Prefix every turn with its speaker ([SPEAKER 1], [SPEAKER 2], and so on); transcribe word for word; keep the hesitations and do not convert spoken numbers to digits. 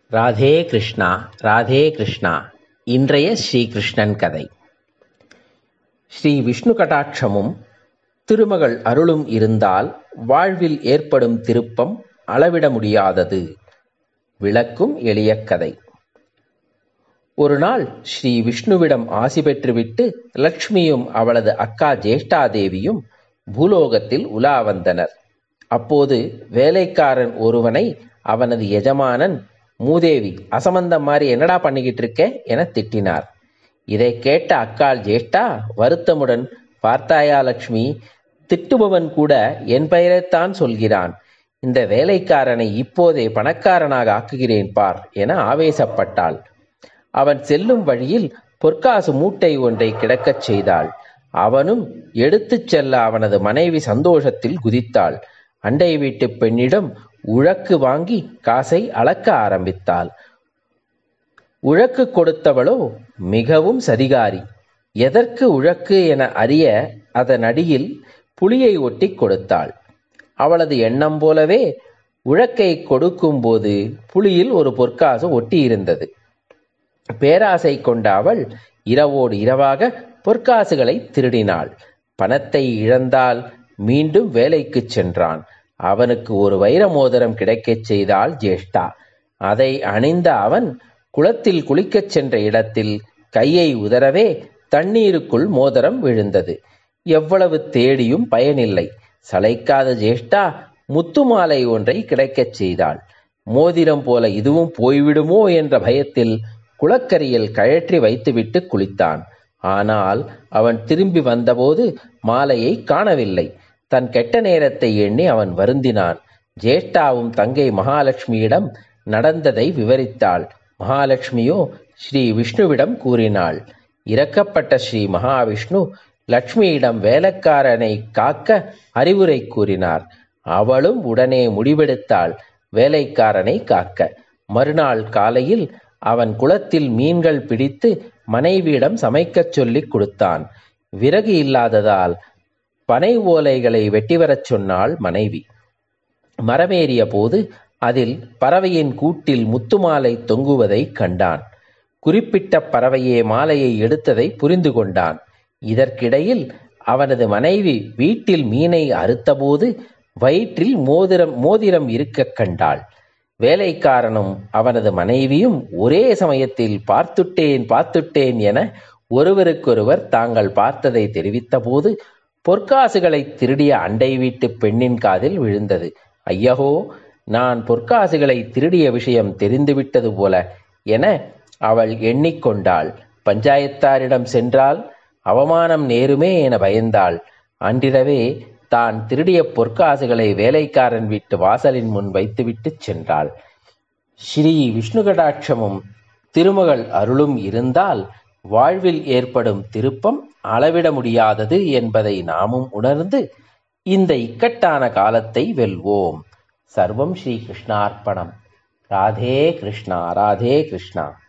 [SPEAKER 1] ராதே கிருஷ்ணா ராதே கிருஷ்ணா. இன்றைய ஸ்ரீகிருஷ்ணன் கதை. ஸ்ரீ விஷ்ணு கடாட்சமும் திருமகள் அருளும் இருந்தால் வாழ்வில் ஏற்படும் திருப்பம் அளவிட முடியாதது. விளக்கும் எளிய கதை. ஒரு நாள் ஸ்ரீ விஷ்ணுவிடம் ஆசி பெற்றுவிட்டு லக்ஷ்மியும் அவளது அக்கா ஜேஷ்டாதேவியும் பூலோகத்தில் உலா வந்தனர். அப்போது வேலைக்காரன் ஒருவனை அவனது எஜமானன், மூதேவி, அசம்பந்தம் மாதிரி என்னடா பண்ணிக்கிட்டு இருக்க என திட்டினார். இதை கேட்ட அக்காள் ஜேஷ்டா வருத்தமுடன், பார்த்தாயா லக்ஷ்மி, திட்டுபவன் கூட என் பெயரைத்தான் சொல்கிறான். இந்த வேலைக்காரனை இப்போதே பணக்காரனாக ஆக்குகிறேன் பார் என ஆவேசப்பட்டாள். அவன் செல்லும் வழியில் பொற்காசு மூட்டை ஒன்றை கிடக்கச் செய்தாள். அவனும் எடுத்துச் செல்ல அவனது மனைவி சந்தோஷத்தில் குதித்தாள். அண்டை வீட்டு பெண்ணிடம் உழக்கு வாங்கி காசை அளக்க ஆரம்பித்தாள். உழக்கு கொடுத்தவளோ மிகவும் சதிகாரி. எதற்கு உழக்கு என அறிய அதன் அடியில் புளியை ஒட்டி கொடுத்தாள். அவளது எண்ணம் போலவே உழக்கை கொடுக்கும்போது புளியில் ஒரு பொற்காசு ஒட்டி இருந்தது. பேராசை கொண்ட அவள் இரவோடு இரவாக பொற்காசுகளை திருடினாள். பணத்தை இழந்தால் மீண்டும் வேலைக்கு சென்றான். அவனுக்கு ஒரு வைர மோதிரம் கிடைக்கச் செய்தாள் ஜேஷ்டா. அதை அணிந்த அவன் குளத்தில் குளிக்கச் சென்ற இடத்தில் கையை உதறவே தண்ணீருக்குள் மோதிரம் விழுந்தது. எவ்வளவு தேடியும் பயனில்லை. சளைக்காத ஜேஷ்டா முத்து மாலை ஒன்றை கிடைக்கச் செய்தாள். மோதிரம் போல இதுவும் போய்விடுமோ என்ற பயத்தில் குளக்கரையில் கழற்றி வைத்துவிட்டு குளித்தான். ஆனால் அவன் திரும்பி வந்தபோது மாலையை காணவில்லை. தன் கெட்ட நேரத்தை எண்ணி அவன் வருந்தினான். ஜேஷ்டாவும் தங்கை மகாலட்சுமியிடம் நடந்ததை விவரித்தாள். மகாலட்சுமியோ ஸ்ரீ விஷ்ணுவிடம் கூறினாள். இறக்கப்பட்ட ஸ்ரீ மகாவிஷ்ணு லட்சுமியிடம் வேலைக்காரனை காக்க அறிவுரை கூறினார். அவளும் உடனே முடிவெடுத்தாள் வேலைக்காரனை காக்க. மறுநாள் காலையில் அவன் குளத்தில் மீன்கள் பிடித்து மனைவியிடம் சமைக்கச் சொல்லிக் கொடுத்தான். விறகு இல்லாததால் பனை ஓலைகளை வெட்டிவரச் சொன்னாள் மனைவி. மரமேறிய போது அதில் பறவையின் கூட்டில் முத்துமாலை தொங்குவதை கண்டான். குறிப்பிட்ட பறவையே மாலையை எடுத்ததை புரிந்து கொண்டான். இதற்கிடையில் அவனது மனைவி வீட்டில் மீனை அறுத்தபோது வயிற்றில் மோதிரம் மோதிரம் இருக்க கண்டாள். வேலைக்காரனும் அவனது மனைவியும் ஒரே சமயத்தில் பார்த்துட்டேன் பார்த்துட்டேன் என ஒருவருக்கொருவர் தாங்கள் பார்த்ததை தெரிவித்த போது பொற்காசுகளை திருடிய அண்டை வீட்டு பெண்ணின் காதில் விழுந்தது. ஐயகோ, நான் பொற்காசுகளை திருடிய விஷயம் தெரிந்துவிட்டது போல என அவள் எண்ணிக்கொண்டாள். பஞ்சாயத்தாரிடம் சென்றால் அவமானம் நேருமே என பயந்தாள். அன்றிரவே தான் திருடிய பொற்காசுகளை வேலைக்காரன் வீட்டு வாசலின் முன் வைத்துவிட்டு சென்றாள். ஸ்ரீ விஷ்ணு கடாட்சமும் திருமகள் அருளும் இருந்தால் வாழ்வில் ஏற்படும் திருப்பம் அளவிட முடியாதது என்பதை நாமும் உணர்ந்து இந்த இக்கட்டான காலத்தை வெல்வோம். சர்வம் ஸ்ரீ கிருஷ்ணார்ப்பணம். ராதே கிருஷ்ணா ராதே கிருஷ்ணா.